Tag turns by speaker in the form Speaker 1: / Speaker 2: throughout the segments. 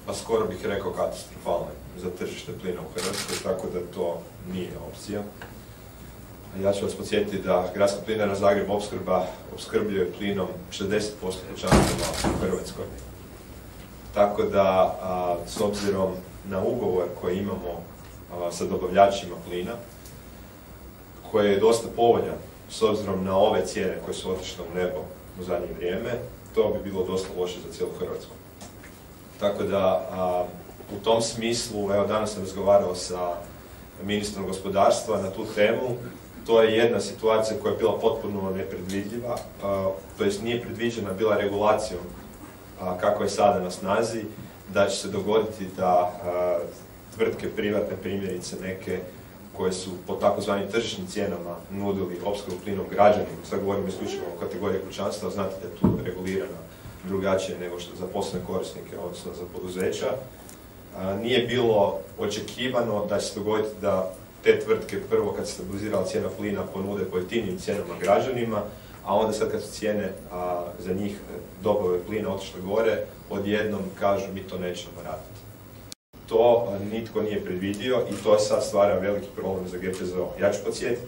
Speaker 1: pa skoro bih rekao katastrofalne za tržište plina u Hrvatskoj, tako da to nije opcija. Ja ću vas podsjetiti da Gradska Plinara Zagreb opskrbljuje plinom 60% kućanstva u Hrvatskoj. Tako da, s obzirom na ugovor koji imamo sa dobavljačima plina, koji je dosta povoljan, s obzirom na ove cijene koje su otišle u nebo u zadnje vrijeme, to bi bilo dosta loše za cijelu Hrvatsku. Tako da, u tom smislu, evo danas sam razgovarao sa ministrom gospodarstva na tu temu. To je jedna situacija koja je bila potpuno nepredvidljiva, to jest nije predviđena bila regulacijom kako je sada na snazi, da će se dogoditi da tvrtke privatne, primjerice neke koje su po takozvanim tržišnim cijenama nudili opskrbu plinom građanima, sad govorimo isključivo o kategoriji kućanstva, znate da je tu regulirana drugačije nego što za poslovne korisnike, odnosno za poduzeća. Nije bilo očekivano da će se dogoditi da te tvrtke prvo kad se stabilizirala cijena plina ponude po jeftinijim cijenama građanima, a onda sad kad su cijene za njih dobave plina otišle gore, odjednom kažu mi to nećemo raditi. To nitko nije predvidio i to sad stvara veliki problem za GPZO. Ja ću podsjetiti,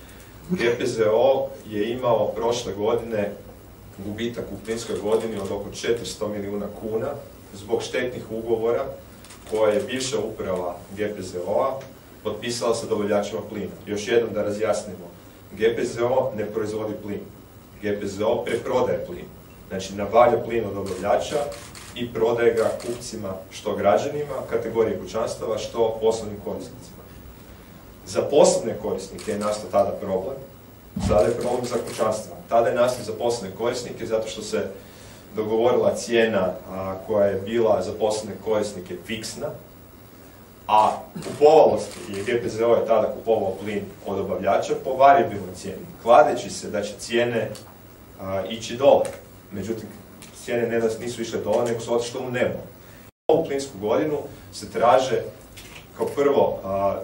Speaker 1: GPZO je imao prošle godine gubitak u plinskoj godini od oko 400 milijuna kuna zbog štetnih ugovora koje je bivša uprava GPZO-a potpisala sa dobavljačima plina. Još jednom da razjasnimo, GPZO ne proizvodi plin, GPZO preprodaje plin. Znači nabavlja plin od dobavljača i prodaje ga kupcima, što građanima, kategorije kućanstava, što poslovnim korisnicima. Za poslovne korisnike je nastao tada problem, sada je problem za kućanstva. Tada je nastao za poslovne korisnike zato što se dogovorila cijena koja je bila za poslovne korisnike fiksna, a kupovalo se, i GPZO je tada kupovao plin od dobavljača po varijabilnoj cijeni, kladeći se da će cijene ići dole. Međutim, cijene ne da nisu išle dole, nego su otišle u nebo. Ovu plinsku godinu se traže kao prvo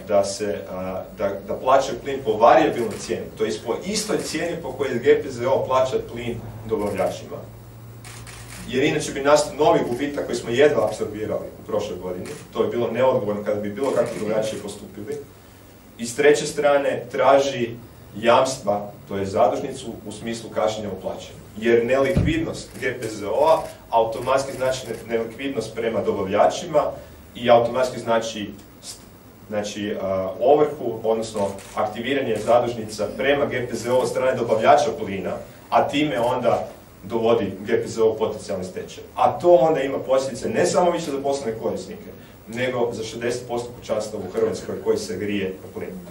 Speaker 1: da plaćaju plin po varijabilnoj cijeni, to je po istoj cijeni po kojoj GPZO plaća plin dobavljačima. Jer inače bi nastao novi gubitak koji smo jedva apsorbirali u prošloj godini. To je bilo neodgovorno kada bi bilo kako drugačije postupili. I s treće strane traži jamstva, to je zadužnicu, u smislu kašnjenja u plaćanju. Jer nelikvidnost GPZO-a automatski znači nelikvidnost prema dobavljačima i automatski znači ovrhu, odnosno aktiviranje zadužnica prema GPZO od strane dobavljača plina, a time onda dovodi GPZO u potencijalni stečaj. A to onda ima posljedice ne samo više za poslovne korisnike, nego za 60% kućanstva u Hrvatskoj koji se grije po plinu.